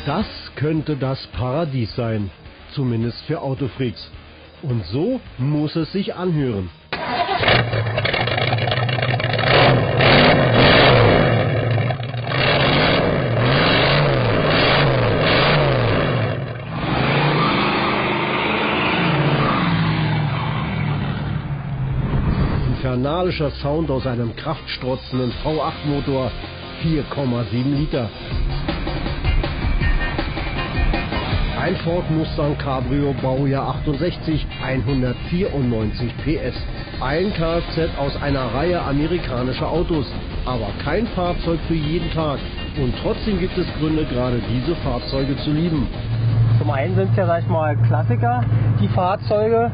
Das könnte das Paradies sein, zumindest für Autofreaks. Und so muss es sich anhören. Infernalischer Sound aus einem kraftstrotzenden V8-Motor, 4,7 Liter. Ein Ford Mustang Cabrio Baujahr 68, 194 PS. Ein Kfz aus einer Reihe amerikanischer Autos, aber kein Fahrzeug für jeden Tag. Und trotzdem gibt es Gründe, gerade diese Fahrzeuge zu lieben. Zum einen sind es ja, sag ich mal, Klassiker, die Fahrzeuge,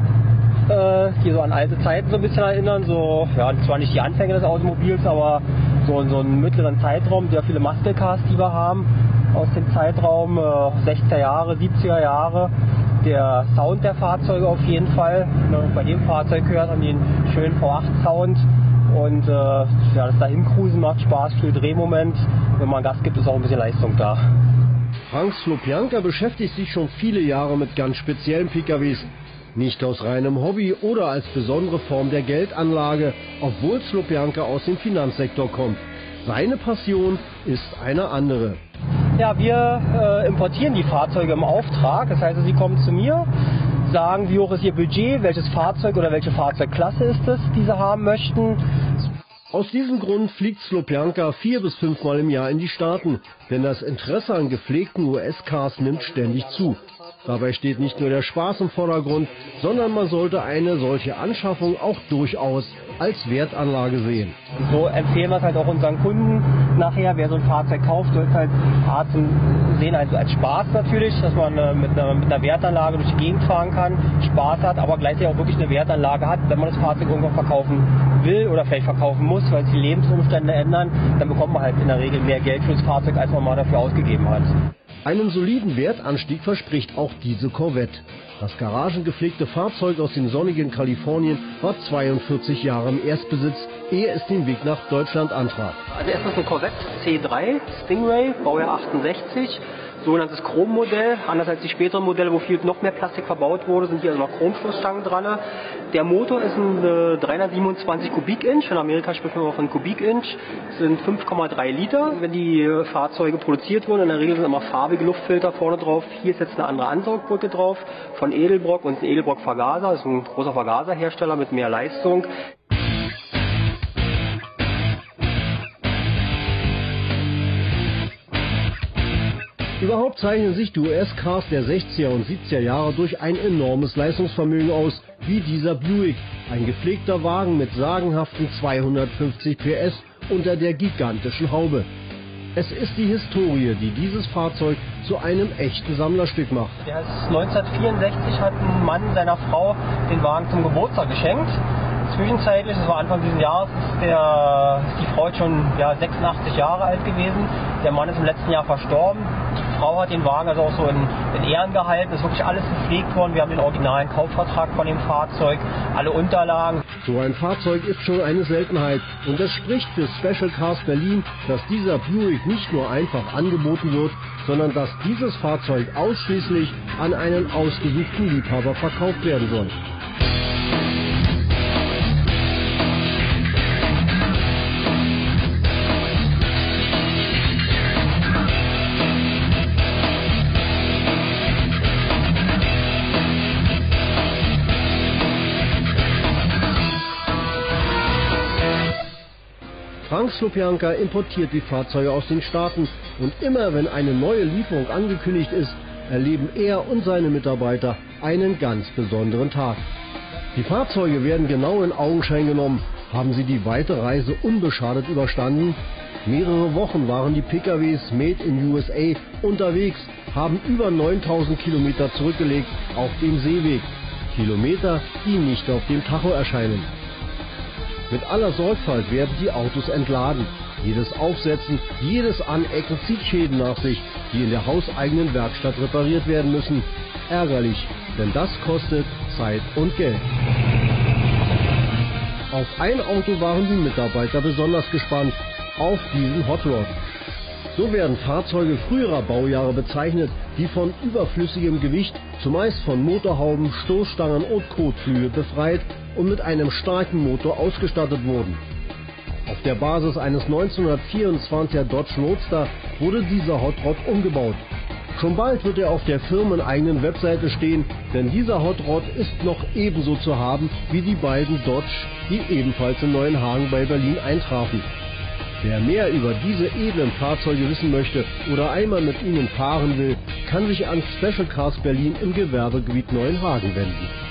die so an alte Zeiten so ein bisschen erinnern. So, ja, zwar nicht die Anfänge des Automobils, aber so einen mittleren Zeitraum. Sehr viele Muscle Cars, die wir haben aus dem Zeitraum 60er Jahre, 70er Jahre. Der Sound der Fahrzeuge auf jeden Fall. Bei dem Fahrzeug hört man den schönen V8-Sound. Und ja, das Dahincruisen macht Spaß, viel Drehmoment. Wenn man Gas gibt, ist auch ein bisschen Leistung da. Frank Slopjanka beschäftigt sich schon viele Jahre mit ganz speziellen PKWs. Nicht aus reinem Hobby oder als besondere Form der Geldanlage, obwohl Slopjanka aus dem Finanzsektor kommt. Seine Passion ist eine andere. Ja, wir importieren die Fahrzeuge im Auftrag. Das heißt, Sie kommen zu mir, sagen, wie hoch ist Ihr Budget, welches Fahrzeug oder welche Fahrzeugklasse ist es, die Sie haben möchten. Aus diesem Grund fliegt Slopjanka 4 bis 5 Mal im Jahr in die Staaten, denn das Interesse an gepflegten US-Cars nimmt ständig zu. Dabei steht nicht nur der Spaß im Vordergrund, sondern man sollte eine solche Anschaffung auch durchaus als Wertanlage sehen. Und so empfehlen wir es halt auch unseren Kunden nachher, wer so ein Fahrzeug kauft, soll es halt zum Sehen also als Spaß natürlich, dass man mit einer Wertanlage durch die Gegend fahren kann, Spaß hat, aber gleichzeitig auch wirklich eine Wertanlage hat. Wenn man das Fahrzeug irgendwann verkaufen will oder vielleicht verkaufen muss, weil sich die Lebensumstände ändern, dann bekommt man halt in der Regel mehr Geld für das Fahrzeug, als man mal dafür ausgegeben hat. Einen soliden Wertanstieg verspricht auch diese Corvette. Das garagengepflegte Fahrzeug aus dem sonnigen Kalifornien war 42 Jahre im Erstbesitz, ehe es den Weg nach Deutschland antrat. Also erstmal ein Corvette C3 Stingray, Baujahr 68. Sogenanntes Chrommodell, anders als die späteren Modelle, wo viel noch mehr Plastik verbaut wurde, sind hier also noch Chromstoßstangen dran. Der Motor ist ein 327 Kubik-Inch, in Amerika spricht man von Kubik-Inch, sind 5,3 Liter. Wenn die Fahrzeuge produziert wurden, in der Regel sind immer farbige Luftfilter vorne drauf. Hier ist jetzt eine andere Ansaugbrücke drauf von Edelbrock und ein Edelbrock Vergaser, das ist ein großer Vergaserhersteller mit mehr Leistung. Überhaupt zeichnen sich die US-Cars der 60er und 70er Jahre durch ein enormes Leistungsvermögen aus, wie dieser Buick, ein gepflegter Wagen mit sagenhaften 250 PS unter der gigantischen Haube. Es ist die Historie, die dieses Fahrzeug zu einem echten Sammlerstück macht. Ja, 1964 hat ein Mann seiner Frau den Wagen zum Geburtstag geschenkt. Zwischenzeitlich, das war Anfang dieses Jahres, ist die Frau jetzt schon 86 Jahre alt gewesen. Der Mann ist im letzten Jahr verstorben. Die Frau hat den Wagen also auch so in Ehren gehalten. Es ist wirklich alles gepflegt worden. Wir haben den originalen Kaufvertrag von dem Fahrzeug, alle Unterlagen. So ein Fahrzeug ist schon eine Seltenheit. Und es spricht für Special Cars Berlin, dass dieser Buick nicht nur einfach angeboten wird, sondern dass dieses Fahrzeug ausschließlich an einen ausgesuchten Liebhaber verkauft werden soll. Frank Slopjanka importiert die Fahrzeuge aus den Staaten und immer wenn eine neue Lieferung angekündigt ist, erleben er und seine Mitarbeiter einen ganz besonderen Tag. Die Fahrzeuge werden genau in Augenschein genommen. Haben sie die weite Reise unbeschadet überstanden? Mehrere Wochen waren die PKWs Made in USA unterwegs, haben über 9000 Kilometer zurückgelegt auf dem Seeweg. Kilometer, die nicht auf dem Tacho erscheinen. Mit aller Sorgfalt werden die Autos entladen. Jedes Aufsetzen, jedes Anecken zieht Schäden nach sich, die in der hauseigenen Werkstatt repariert werden müssen. Ärgerlich, denn das kostet Zeit und Geld. Auf ein Auto waren die Mitarbeiter besonders gespannt, auf diesen Hot Rod. So werden Fahrzeuge früherer Baujahre bezeichnet, die von überflüssigem Gewicht, zumeist von Motorhauben, Stoßstangen und Kotflügel befreit und mit einem starken Motor ausgestattet wurden. Auf der Basis eines 1924er Dodge Roadster wurde dieser Hot Rod umgebaut. Schon bald wird er auf der firmeneigenen Webseite stehen, denn dieser Hot Rod ist noch ebenso zu haben wie die beiden Dodge, die ebenfalls in Neuenhagen bei Berlin eintrafen. Wer mehr über diese edlen Fahrzeuge wissen möchte oder einmal mit ihnen fahren will, kann sich an Special Cars Berlin im Gewerbegebiet Neuenhagen wenden.